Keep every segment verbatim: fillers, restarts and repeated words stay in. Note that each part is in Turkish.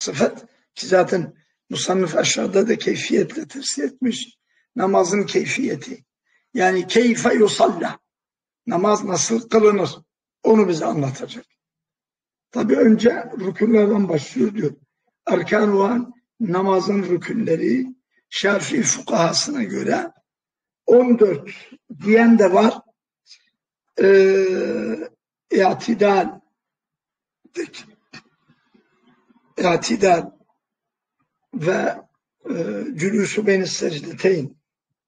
sıfat ki zaten musannif aşağıda da keyfiyetle tefsir etmiş. Namazın keyfiyeti. Yani keyfe yusalla. Namaz nasıl kılınır? Onu bize anlatacak. Tabi önce rükünlerden başlıyor diyor. Erkan-ı namazın rükünleri Şafii fukahasına göre on dört diyen de var. Ee, İ'tidal İ'tidal ve e, cülûsü beyni secdeteyn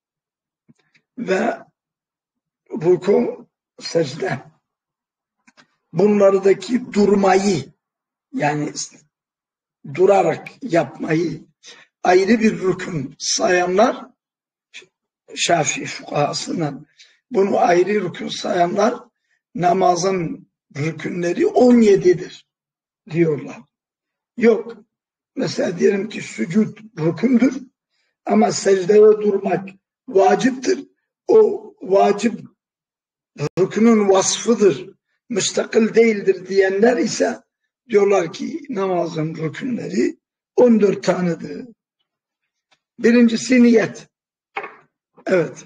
ve ruku secde. Bunlardaki durmayı yani durarak yapmayı ayrı bir rükün sayanlar Şafii fukahasından bunu ayrı rükün sayanlar namazın rükünleri on yedidir diyorlar. Yok. Mesela diyelim ki sücud rükündür ama secdede durmak vaciptir. O vacip rükünün vasfıdır, müstakil değildir diyenler ise diyorlar ki namazın rükünleri on dört tanedir. Birincisi niyet. Evet.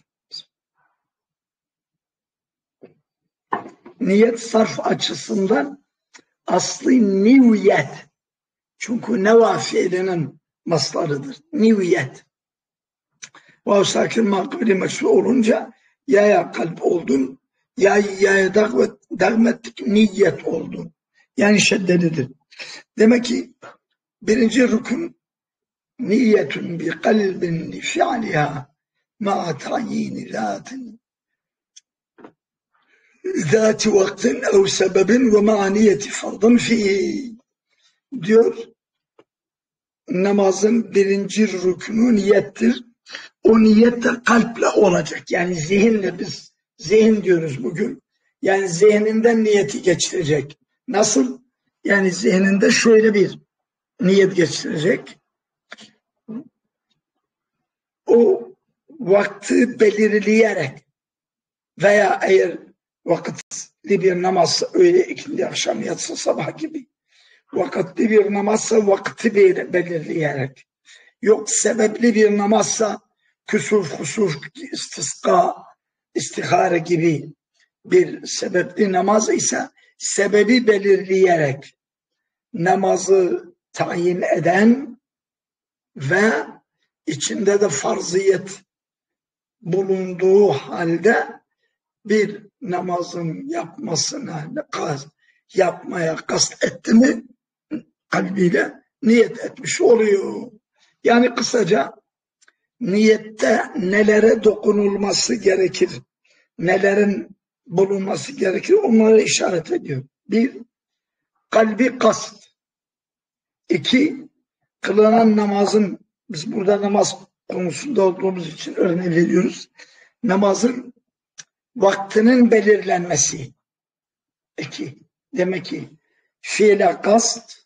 Niyet sarf açısından aslı niyet. Çünkü neva fiilinin maslarıdır. Niyet. Vav sakin makbili meşru olunca yaya kalp oldun, ya yaya dağmettik niyet oldun. Yani şeddelidir. Demek ki birinci rükün niyetun bi kalbin li fi'liha ma'a ta'yini zatin zati vaktin ev sebebin ve ma'a niyeti fardın fi'i diyor. Namazın birinci rükünü niyettir. O niyet de kalple olacak. Yani zihinle biz zihin diyoruz bugün. Yani zihninden niyeti geçirecek. Nasıl? Yani zihninde şöyle bir niyet geçirecek. O vakti belirleyerek veya eğer vakitli bir namazsa öğle, ikindi, akşam, yatsı, sabah gibi vakitli bir namazsa vakti belirleyerek, yok sebepli bir namazsa küsuf, husuf, istisqa, istihare gibi bir sebepli namaz ise sebebi belirleyerek namazı tayin eden ve içinde de farziyet bulunduğu halde bir namazın yapmasına yapmaya kast etti mi kalbiyle niyet etmiş oluyor. Yani kısaca niyette nelere dokunulması gerekir, nelerin bulunması gerekir onlara işaret ediyor. Bir, kalbi kast. İki, kılınan namazın, biz burada namaz konusunda olduğumuz için örnek veriyoruz. Namazın vaktinin belirlenmesi. İki, demek ki fiile kast,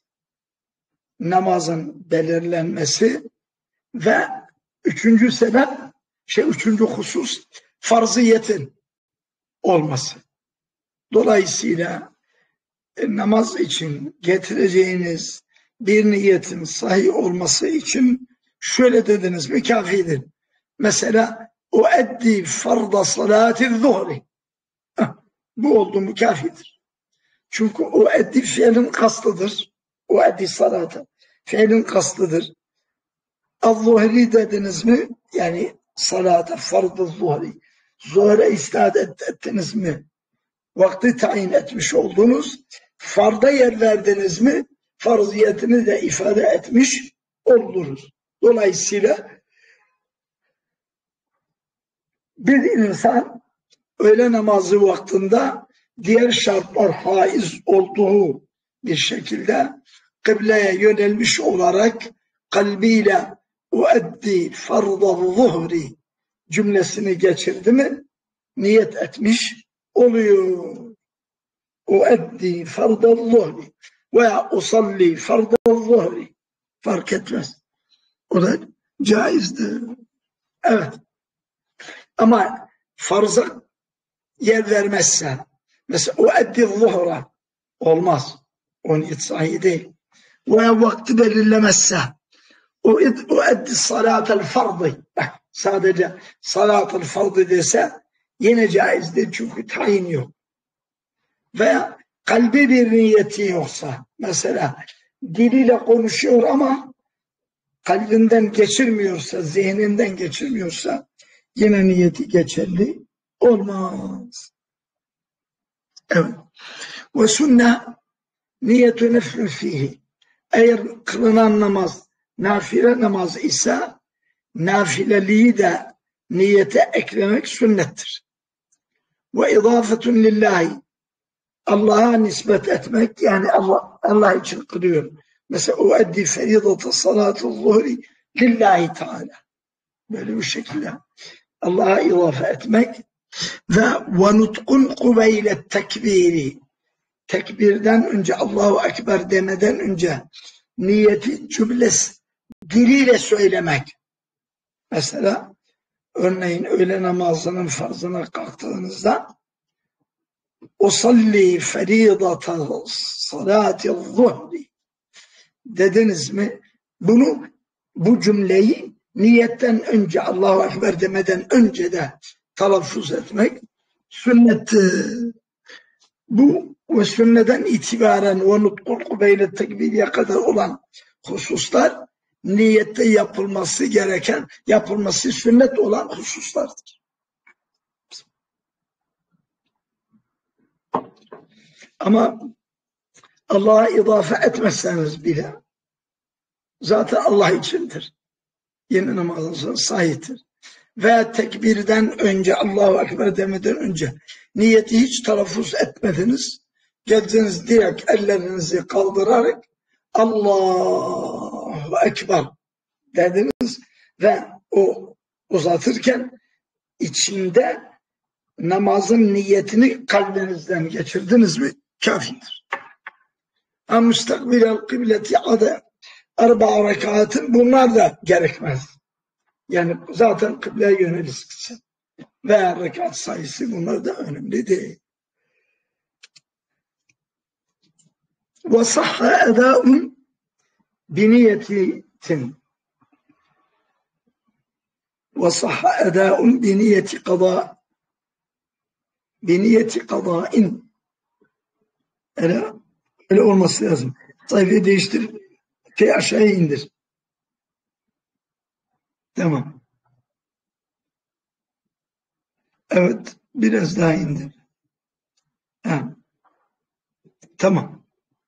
namazın belirlenmesi ve üçüncü sebep, şey üçüncü husus farziyetin olması. Dolayısıyla e, namaz için getireceğiniz bir niyetin sahih olması için şöyle dediniz mi kafidir. Mesela o eddi farda salati zuhri. Bu oldu mu kafidir. Çünkü o eddi fiilin kastıdır. O eddi salata fiilin kastıdır. Az-zuhri dediniz mi? Yani salata fardı zuhri. Zuhre istat ettiniz mi? Vakti tayin etmiş oldunuz. Farda yer verdiniz mi? Farziyetini de ifade etmiş oluruz. Dolayısıyla bir insan öğle namazı vaktinde diğer şartlar haiz olduğu bir şekilde kıbleye yönelmiş olarak kalbiyle ueddi farda zuhri cümlesini geçirdi mi niyet etmiş oluyor. Ueddi farda zuhri veya usalli farda zuhri fark etmez. O da caizdir. Evet. Ama farza yer vermezse mesela ueddi zuhra olmaz. O niyet sahihi değil. veya vakti belirlemezse o eddi salatel fardı. Sadece salatel fardı dese yine caizdir çünkü tayin yok. Veya kalbi bir niyeti yoksa, mesela diliyle konuşuyor ama kalbinden geçirmiyorsa, zihninden geçirmiyorsa yine niyeti geçerli olmaz. Evet. Ve sünne niyetü neflün fihi. Eğer kılınan namaz nafile namaz ise nafileliği de niyete eklemek sünnettir. Ve idafetun lillahi. Allah'a nispet etmek, yani Allah, Allah için kılıyor. Mesela o eddi feridata salatu zuhri lillahi teala. Böyle bir şekilde Allah'a izafe etmek ve ve nutkun kubeylet tekbiri. Tekbirden önce, Allahu Ekber demeden önce niyeti cümlesi diliyle söylemek. Mesela örneğin öğle namazının farzına kalktığınızda usalli feridata salati zuhri dediniz mi? Bunu, bu cümleyi niyetten önce, Allahu Ekber demeden önce de telaffuz etmek sünnettir. Bu ve sünneden itibaren ve nutkul kubeyle tekbiriye kadar olan hususlar niyette yapılması gereken, yapılması sünnet olan hususlardır. Ama Allah'a izafe etmezseniz bile zaten Allah içindir. Yeni namazınız sahiptir. Ve tekbirden önce, Allahu Ekber demeden önce niyeti hiç telaffuz etmediniz. Geldiniz direkt ellerinizi kaldırarak Allahu Ekber dediniz ve o uzatırken içinde namazın niyetini kalbinizden geçirdiniz mi? Kafidir. Ama müstakbilel kıbleti adı arba rekatın bunlar da gerekmez. Yani zaten kıbleye yöneliksin. Veya rekat sayısı bunlar da önemli değil. Ve sahha edâun biniyetin. Ve sahha edâun biniyeti kadâ. Biniyeti kadâin. Öyle, öyle olması lazım. Sayfayı değiştir. Şey aşağıya indir. Tamam. Evet. Biraz daha indir. Ha. Tamam.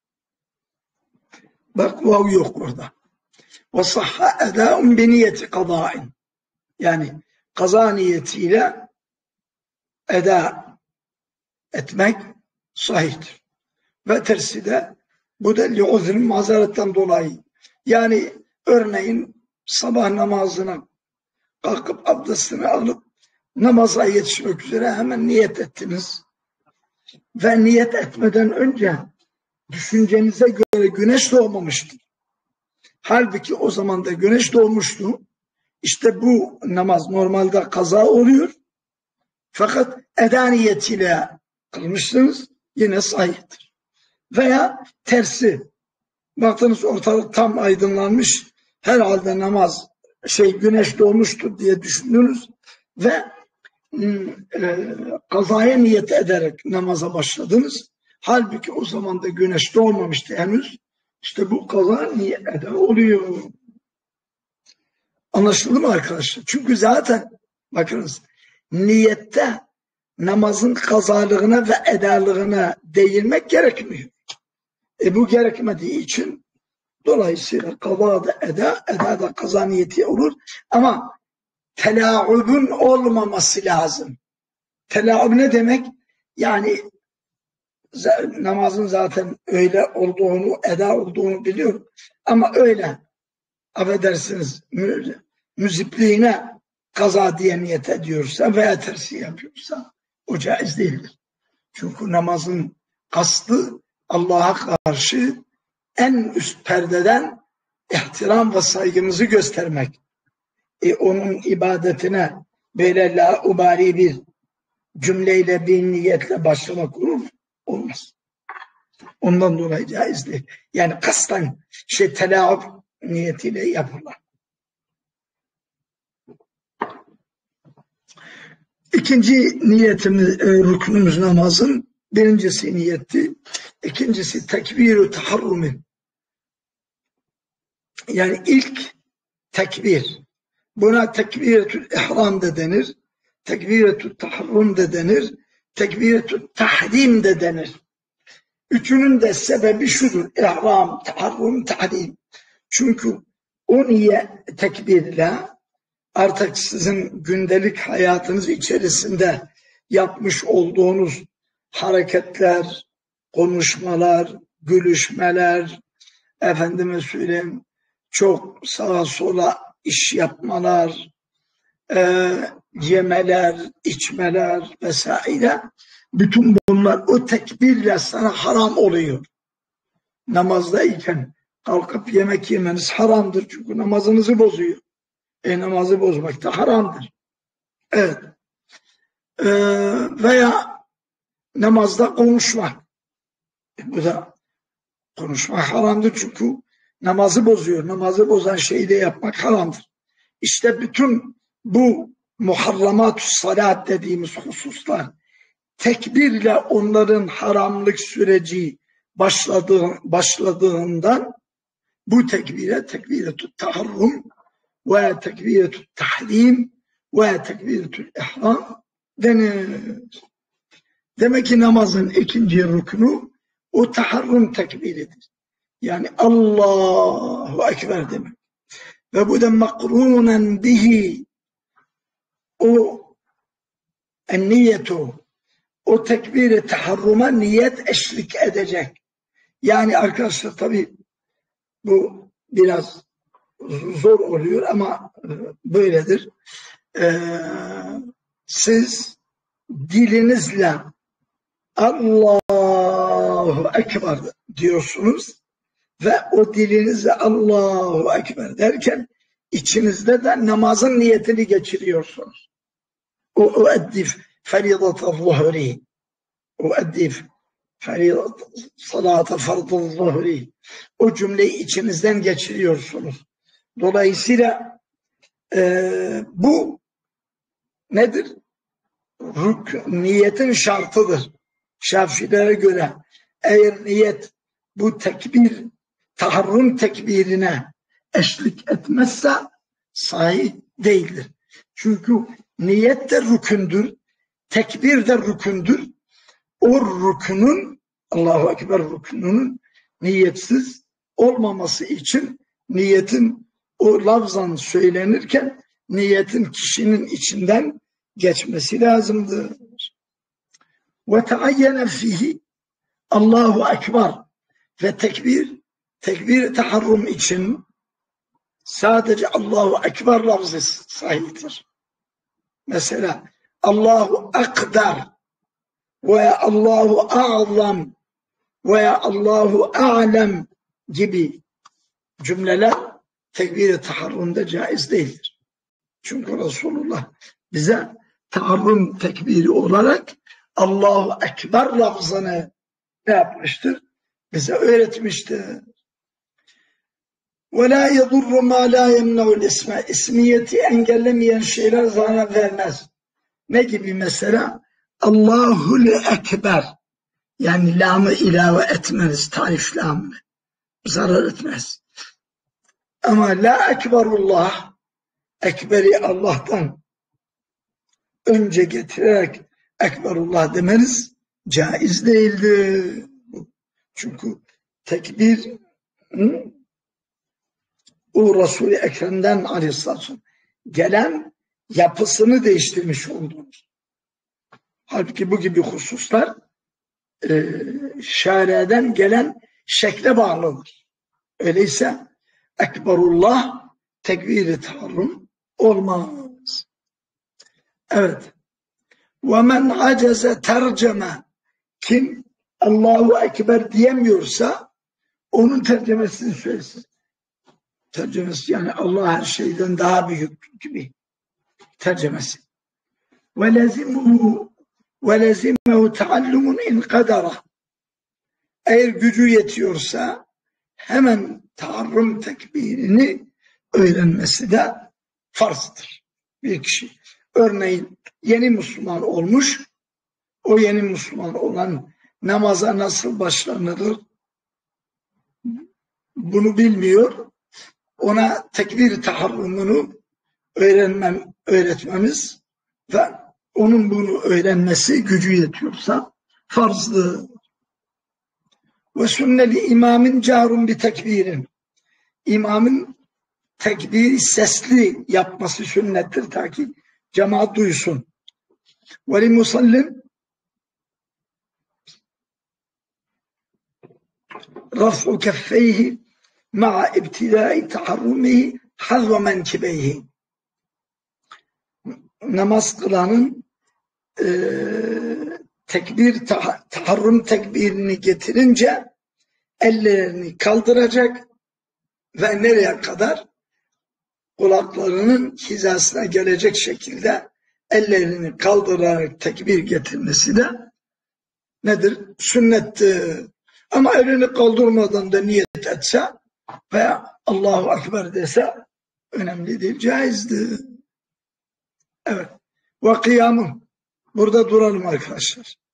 Bak vav yok orada. Ve sahha edâun bi niyeti kadâin. Yani kaza niyetiyle eda etmek sahihtir. Ve tersi de bu da li'uzrin mazeretten dolayı. Yani örneğin sabah namazına kalkıp abdestini alıp namaza yetişmek üzere hemen niyet ettiniz. Ve niyet etmeden önce düşüncenize göre güneş doğmamıştı. Halbuki o zaman da güneş doğmuştu. İşte bu namaz normalde kaza oluyor. Fakat eda niyetiyle kılmışsınız, yine sahihtir. Veya tersi, baktınız ortalık tam aydınlanmış, herhalde namaz şey güneş doğmuştur diye düşündünüz ve e, kazaya niyet ederek namaza başladınız. Halbuki o zaman da güneş doğmamıştı henüz. İşte bu kaza niyet eder oluyor. Anlaşıldı mı arkadaşlar? Çünkü zaten bakınız niyette namazın kazalığına ve edalığına değinmek gerekmiyor. E bu gerekmediği için dolayısıyla kaza da eda, eda da kaza niyeti olur. Ama telaubun olmaması lazım. Telaub ne demek? Yani namazın zaten öyle olduğunu, eda olduğunu biliyorum. Ama öyle affedersiniz mü, müzipliğine kaza diye niyet ediyorsa veya tersi yapıyorsa o caiz değildir. Çünkü namazın kastı Allah'a karşı en üst perdeden ihtiram ve saygımızı göstermek. E onun ibadetine böyle la ubari bir cümleyle, bir niyetle başlamak olur mu? Olmaz. Ondan dolayı caiz değil. Yani kasten şey telaub niyetiyle yapılır. İkinci niyetimiz, e, rüknümüz namazın birincisi niyetti. İkincisi tekbir-ü taharrumin. Yani ilk tekbir. Buna tekbiretül ihram da denir. Tekbiretül taharrum da denir. Tekbiretül tahrim de denir. Üçünün de sebebi şudur. İhram, taharrum, tahrim. Çünkü o niye tekbirle artık sizin gündelik hayatınız içerisinde yapmış olduğunuz hareketler, konuşmalar, gülüşmeler, efendime söyleyeyim, çok sağa sola iş yapmalar, e, yemeler, içmeler vesaire, bütün bunlar o tekbirle sana haram oluyor. Namazdayken kalkıp yemek yemeniz haramdır çünkü namazınızı bozuyor. E namazı bozmak da haramdır. Evet. Ee, veya namazda konuşmak. E bu da konuşmak haramdır çünkü namazı bozuyor. Namazı bozan şeyi de yapmak haramdır. İşte bütün bu muharramat-ı salat dediğimiz hususlar tekbirle onların haramlık süreci başladığı, başladığından bu tekbire tekbire-tü taharrum ve tekbire-tü tahrim ve tekbire-tü ihram denir. Demek ki namazın ikinci rüknü o taharrum tekbiridir. Yani Allahu Ekber demek. Ve bu da makrunen bihi o niyetu o tekbir-i taharruma niyet eşlik edecek. Yani arkadaşlar tabii bu biraz zor oluyor ama böyledir. Ee, siz dilinizle Allahu Ekber diyorsunuz ve o dilinizle Allahu Ekber derken içinizde de namazın niyetini geçiriyorsunuz. O ueddif feridat-ı zuhri ueddif feridat salat-ı farz-ı zuhri o cümleyi içinizden geçiriyorsunuz. Dolayısıyla e, bu nedir? Rük, niyetin şartıdır. Şafilere göre eğer niyet bu tekbir, taharrum tekbirine eşlik etmezse sahih değildir. Çünkü niyet de rükündür, tekbir de rükündür. O rükünün, Allahu Ekber rükününün niyetsiz olmaması için niyetin o lafzan söylenirken niyetin kişinin içinden geçmesi lazımdır. Ve teayyene fihi Allahu Ekber ve tekbir, tekbir taharrum için sadece Allahu Ekber lafzı sahiptir. Mesela Allahu Akbar veya Allahu A'zam veya Allahu A'lem gibi cümleler tekbir-i taharrumda caiz değildir. Çünkü Resulullah bize taharrum tekbiri olarak Allahu Ekber lafzını ne yapmıştır? Bize öğretmiştir. وَلَا يَضُرُّ مَا لَا يَمْنَعُ الْاِسْمَ İsmiyeti engellemeyen şeyler zarar vermez. Ne gibi mesela? Allahul Ekber. Yani lamı ilave etmeniz, tarif lamını. Zarar etmez. Ama la ekberullah, ekberi Allah'tan önce getirerek ekberullah demeniz caiz değildir. Çünkü tekbir hı, o Resul-i Ekrem'den aleyhisselam gelen yapısını değiştirmiş oldunuz. Halbuki bu gibi hususlar e, şariadan gelen şekle bağlıdır. Öyleyse ekberullah tekbir-i taharrum olmaz. Evet. وَمَنْ عَجَزَ terceme kim Allahu Ekber diyemiyorsa onun tercümesini söylesin. Tercümesi yani Allah her şeyden daha büyük gibi tercümesi. وَلَزِمُهُ وَلَزِمَهُ تَعَلُّمٌ اِنْ قَدَرَ Eğer gücü yetiyorsa hemen taharrum tekbirini öğrenmesi de farzdır. Bir kişi örneğin yeni Müslüman olmuş, o yeni Müslüman olan namaza nasıl başlanır bunu bilmiyor. Ona tekbir taharrumunu öğrenmem, öğretmemiz ve onun bunu öğrenmesi gücü yetiyorsa farzdır. Ve sünneli imamın carun bir tekbirin. İmamın tekbiri sesli yapması sünnettir ta ki cemaat duysun. Ve li musallim raf'u keffeyhi ma'a ibtidai taharrumihi hazva menkibeyhi. Namaz kılanın e, tekbir tah taharrum tekbirini getirince ellerini kaldıracak ve nereye kadar? Kulaklarının hizasına gelecek şekilde ellerini kaldırarak tekbir getirmesi de nedir? Sünnettir. Ama elini kaldırmadan da niyet etse veya Allahu Ekber dese önemli değil, caizdir. Evet. Ve kıyamun. Burada duralım arkadaşlar.